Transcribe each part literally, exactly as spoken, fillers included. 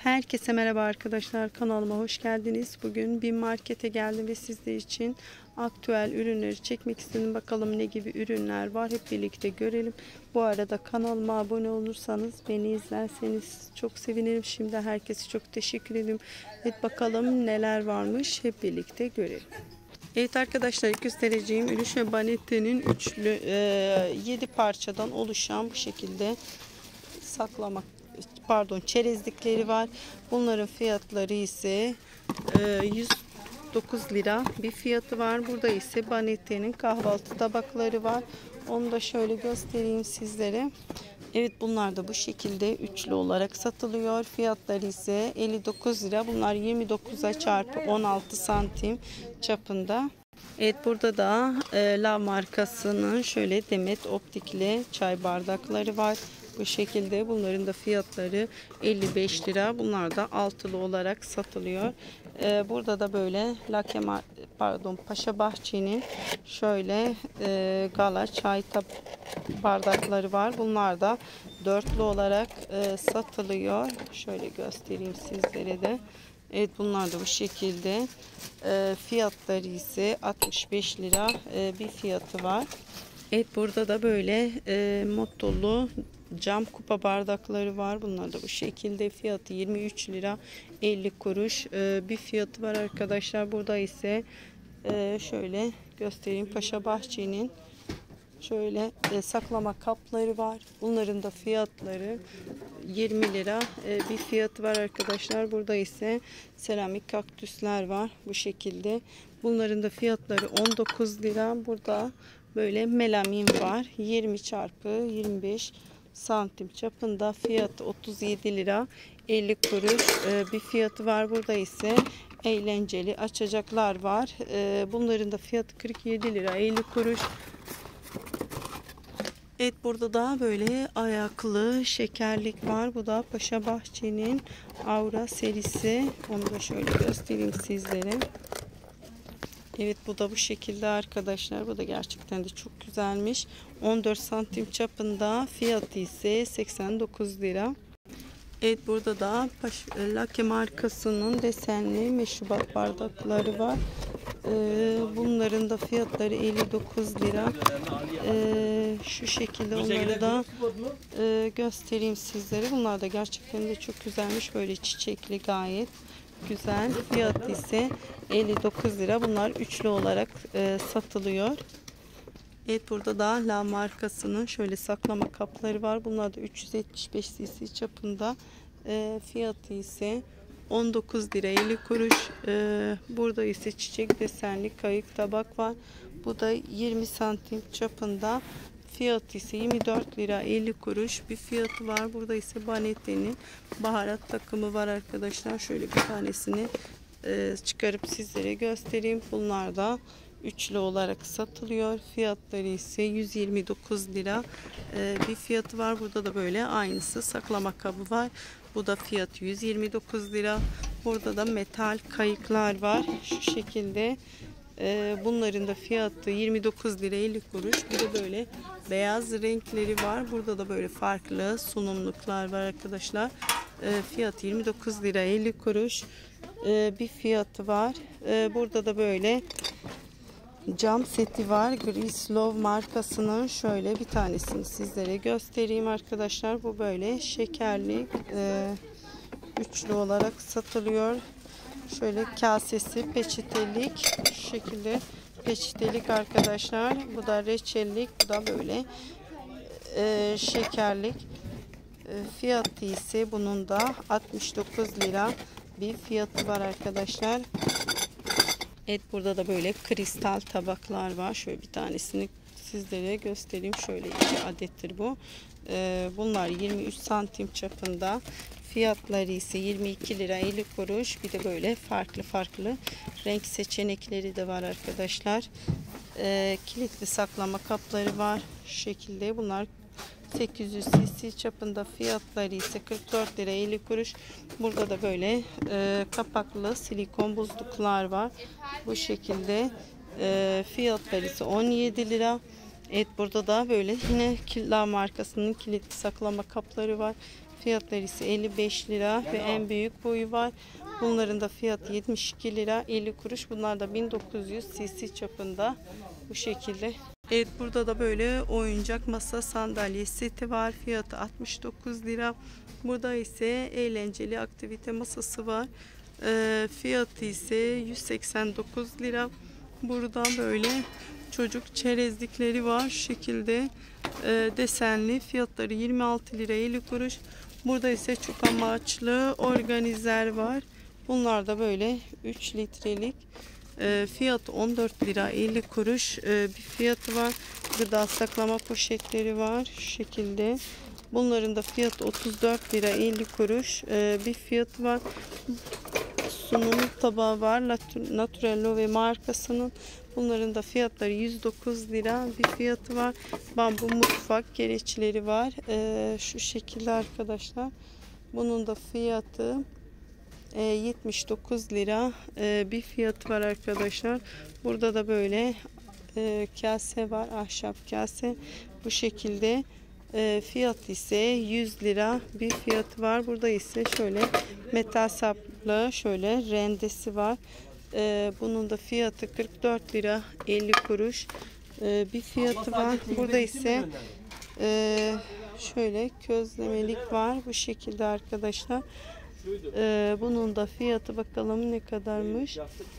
Herkese merhaba arkadaşlar, kanalıma hoş geldiniz. Bugün bir markete geldim ve sizler için aktüel ürünleri çekmek istedim. Bakalım ne gibi ürünler var, hep birlikte görelim. Bu arada kanalıma abone olursanız, beni izlerseniz çok sevinirim. Şimdi herkese çok teşekkür ederim. Evet, bakalım neler varmış, hep birlikte görelim. Evet arkadaşlar, göstereceğim ürün şu Banette'nin üçlü e, yedi parçadan oluşan bu şekilde saklama pardon çerezlikleri var. Bunların fiyatları ise e, yüz dokuz lira bir fiyatı var. Burada ise Banette'nin kahvaltı tabakları var. Onu da şöyle göstereyim sizlere. Evet, bunlar da bu şekilde üçlü olarak satılıyor. Fiyatları ise elli dokuz lira. Bunlar yirmi dokuza çarpı on altı santim çapında. Evet, burada da e, La markasının şöyle Demet optikli çay bardakları var. Bu şekilde bunların da fiyatları elli beş lira. Bunlar da altılı olarak satılıyor. Ee, burada da böyle La Kemal, pardon Paşa Bahçe'nin şöyle e, gala çay tab bardakları var. Bunlar da dörtlü olarak e, satılıyor. Şöyle göstereyim sizlere de. Evet, bunlar da bu şekilde. E, fiyatları ise altmış beş lira e, bir fiyatı var. Evet, burada da böyle e, mottolu cam kupa bardakları var. Bunlar da bu şekilde. Fiyatı yirmi üç lira elli kuruş e, bir fiyatı var arkadaşlar. Burada ise e, şöyle göstereyim. Paşa Bahçe'nin şöyle e, saklama kapları var. Bunların da fiyatları yirmi lira e, bir fiyatı var arkadaşlar. Burada ise seramik kaktüsler var bu şekilde. Bunların da fiyatları on dokuz lira. Burada böyle melamin var. yirmi çarpı yirmi beş santim çapında. Fiyatı otuz yedi lira elli kuruş e, bir fiyatı var. Burada ise eğlenceli açacaklar var. E, bunların da fiyatı kırk yedi lira elli kuruş. Evet, burada da böyle ayaklı şekerlik var. Bu da Paşa Bahçe'nin Aura serisi. Onu da şöyle göstereyim sizlere. Evet, bu da bu şekilde arkadaşlar. Bu da gerçekten de çok güzelmiş. on dört santim çapında. Fiyatı ise seksen dokuz lira. Evet, burada da Lake markasının desenli meşrubat bardakları var. Ee, bunların da fiyatları elli dokuz lira. Ee, şu şekilde onları da e, göstereyim sizlere. Bunlar da gerçekten de çok güzelmiş. Böyle çiçekli, gayet güzel. Fiyatı ise elli dokuz lira. Bunlar üçlü olarak e, satılıyor. Evet, burada da La markasının şöyle saklama kapları var. Bunlar da üç yüz yetmiş beş cc çapında. E, fiyatı ise on dokuz lira elli kuruş. E, burada ise çiçek desenli kayık tabak var. Bu da yirmi santim çapında. Fiyatı ise yirmi dört lira elli kuruş bir fiyatı var. Burada ise Banette'nin baharat takımı var arkadaşlar. Şöyle bir tanesini e, çıkarıp sizlere göstereyim. Bunlar da üçlü olarak satılıyor. Fiyatları ise yüz yirmi dokuz lira e, bir fiyatı var. Burada da böyle aynısı saklama kabı var. Bu da fiyatı yüz yirmi dokuz lira. Burada da metal kayıklar var. Şu şekilde. Ee, bunların da fiyatı yirmi dokuz lira elli kuruş. Bir de böyle beyaz renkleri var. Burada da böyle farklı sunumluklar var arkadaşlar. Ee, fiyatı yirmi dokuz lira elli kuruş ee, bir fiyatı var. Ee, burada da böyle cam seti var. Grislov markasının şöyle bir tanesini sizlere göstereyim arkadaşlar. Bu böyle şekerli e, üçlü olarak satılıyor. Şöyle kasesi peçetelik, şu şekilde peçetelik arkadaşlar. Bu da reçellik, bu da böyle e, şekerlik. E, fiyatı ise bunun da altmış dokuz lira bir fiyatı var arkadaşlar. Evet, burada da böyle kristal tabaklar var. Şöyle bir tanesini sizlere göstereyim. Şöyle iki adettir bu. E, bunlar yirmi üç santim çapında. Fiyatları ise yirmi iki lira elli kuruş. Bir de böyle farklı farklı renk seçenekleri de var arkadaşlar. Ee, kilitli saklama kapları var. Şu şekilde bunlar sekiz yüz cc çapında. Fiyatları ise kırk dört lira elli kuruş. Burada da böyle e, kapaklı silikon buzluklar var. Bu şekilde e, fiyatları ise on yedi lira. Evet, burada da böyle yine La markasının kilitli saklama kapları var. fiyatları ise elli beş lira ve en büyük boyu var. Bunların da fiyatı yetmiş iki lira elli kuruş. Bunlar da bin dokuz yüz cc çapında bu şekilde. Evet, burada da böyle oyuncak masa sandalye seti var. Fiyatı altmış dokuz lira. Burada ise eğlenceli aktivite masası var. E, fiyatı ise yüz seksen dokuz lira. Burada böyle çocuk çerezlikleri var. Şu şekilde e, desenli. Fiyatları yirmi altı lira elli kuruş. Burada ise çok amaçlı organizer var. Bunlar da böyle üç litrelik. E, fiyatı on dört lira elli kuruş e, bir fiyatı var. Gıda saklama poşetleri var. Şu şekilde. Bunların da fiyatı otuz dört lira elli kuruş e, bir fiyatı var. Sunum tabağı var. Naturello ve markasının. Bunların da fiyatları yüz dokuz lira bir fiyatı var. Bambu mutfak gereçleri var. E, şu şekilde arkadaşlar. Bunun da fiyatı e, yetmiş dokuz lira e, bir fiyatı var arkadaşlar. Burada da böyle e, kase var. Ahşap kase. Bu şekilde. E, fiyat ise yüz lira bir fiyatı var. Burada ise şöyle metal saplı şöyle rendesi var. E, bunun da fiyatı kırk dört lira elli kuruş e, bir fiyatı var. Burada ise e, şöyle közlemelik var. Bu şekilde arkadaşlar. E, bunun da fiyatı bakalım ne kadarmış.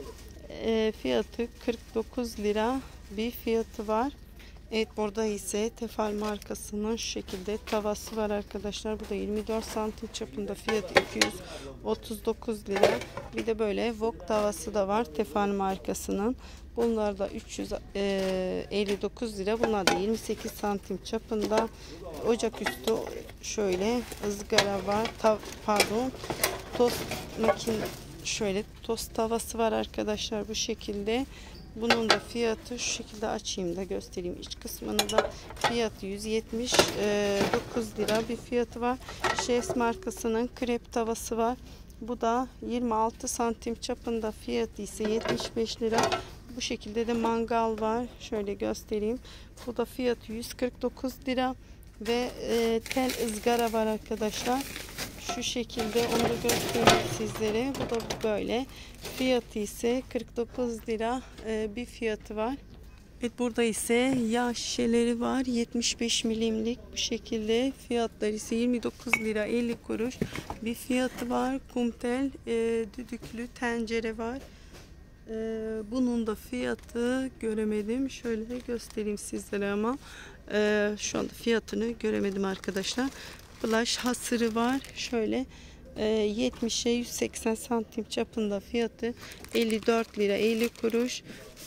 E, fiyatı kırk dokuz lira bir fiyatı var. Evet, burada ise Tefal markasının şu şekilde tavası var arkadaşlar. Bu da yirmi dört santim çapında, fiyatı iki yüz otuz dokuz lira. Bir de böyle wok tavası da var Tefal markasının. Bunlar da üç yüz elli dokuz lira. Bunlar da yirmi sekiz santim çapında. Ocaküstü şöyle ızgara var. Tav pardon. Tost makin şöyle tost tavası var arkadaşlar bu şekilde. Bunun da fiyatı şu şekilde açayım da göstereyim iç kısmını da. Fiyatı yüz yetmiş dokuz lira bir fiyatı var. Chefs markasının krep tavası var. Bu da yirmi altı santim çapında, fiyatı ise yetmiş beş lira. Bu şekilde de mangal var. Şöyle göstereyim. Bu da fiyatı yüz kırk dokuz lira ve e, tel ızgara var arkadaşlar. Şu şekilde onu da göstereyim sizlere. Bu da böyle. Fiyatı ise kırk dokuz lira e, bir fiyatı var. Evet, burada ise yağ şişeleri var. yetmiş beş milimlik bu şekilde. Fiyatları ise yirmi dokuz lira elli kuruş bir fiyatı var. Kumtel e, düdüklü tencere var. E, bunun da fiyatı göremedim. Şöyle göstereyim sizlere ama e, şu anda fiyatını göremedim arkadaşlar. Flash hasırı var. Şöyle e, yetmişe yüz seksen santim çapında, fiyatı elli dört lira elli kuruş.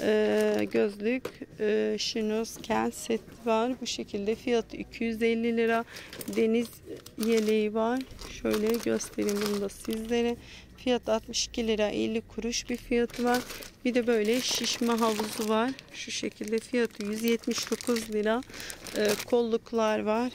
E, gözlük e, şinos kel set var. Bu şekilde fiyatı iki yüz elli lira. Deniz yeleği var. Şöyle göstereyim bunu da sizlere. Fiyatı altmış iki lira elli kuruş bir fiyatı var. Bir de böyle şişme havuzu var. Şu şekilde fiyatı yüz yetmiş dokuz lira. E, kolluklar var.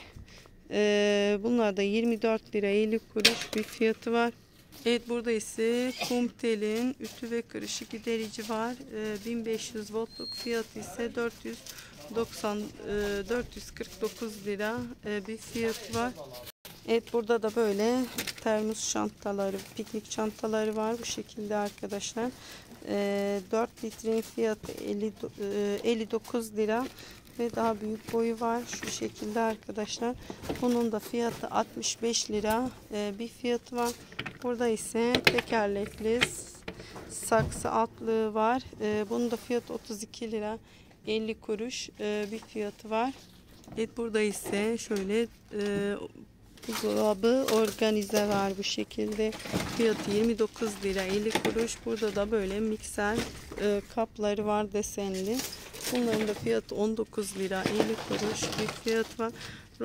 Ee, bunlar da yirmi dört lira elli kuruş bir fiyatı var. Evet, burada ise Kumtel'in ütü ve kırışık giderici var. Ee, bin beş yüz voltluk, fiyatı ise dört yüz doksan dört yüz kırk dokuz lira e, bir fiyatı var. Evet, burada da böyle termos çantaları, piknik çantaları var bu şekilde arkadaşlar. Ee, dört litrenin fiyatı elli dokuz lira. Ve daha büyük boyu var şu şekilde arkadaşlar. Bunun da fiyatı altmış beş lira e, bir fiyatı var. Burada ise tekerlekli saksı altlığı var. E, bunun da fiyatı otuz iki lira elli kuruş e, bir fiyatı var. Evet, burada ise şöyle e, buzdolabı organize var bu şekilde. Fiyatı yirmi dokuz lira elli kuruş. Burada da böyle mikser e, kapları var desenli. Bunların da fiyatı on dokuz lira elli kuruş bir fiyat var.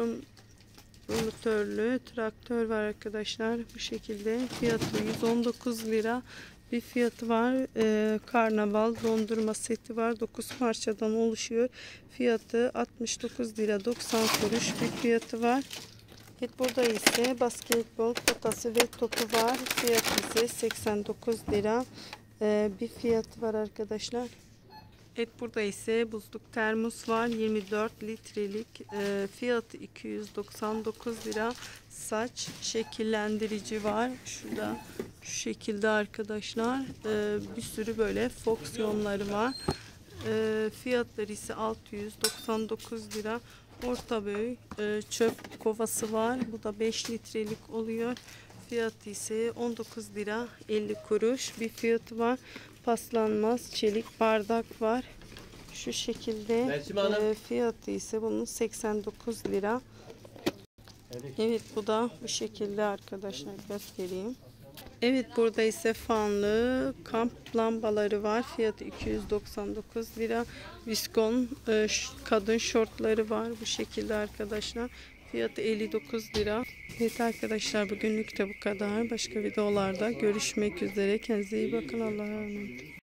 Rolatörlü traktör var arkadaşlar. Bu şekilde fiyatı yüz on dokuz lira bir fiyatı var. Ee, karnaval dondurma seti var. dokuz parçadan oluşuyor. Fiyatı altmış dokuz lira doksan kuruş bir fiyatı var. Evet, burada ise basketbol potası ve topu var. Fiyatı ise seksen dokuz lira ee, bir fiyatı var arkadaşlar. Evet, burada ise buzluk termos var. yirmi dört litrelik. E, fiyatı iki yüz doksan dokuz lira. Saç şekillendirici var. Şurada şu şekilde arkadaşlar. E, bir sürü böyle fonksiyonları var. E, fiyatları ise altı yüz doksan dokuz lira. Orta boy e, çöp kovası var. Bu da beş litrelik oluyor. Fiyatı ise on dokuz lira elli kuruş bir fiyatı var. Paslanmaz çelik bardak var. Şu şekilde e, fiyatı ise bunun seksen dokuz lira. Evet, bu da bu şekilde arkadaşlar, göstereyim. Evet, burada ise fanlı kamp lambaları var. Fiyatı iki yüz doksan dokuz lira. Viskon e, kadın şortları var bu şekilde arkadaşlar. Fiyatı elli dokuz lira. Evet arkadaşlar, bugünlük de bu kadar. Başka videolarda görüşmek üzere. Kendinize iyi bakın. Allah'a emanet.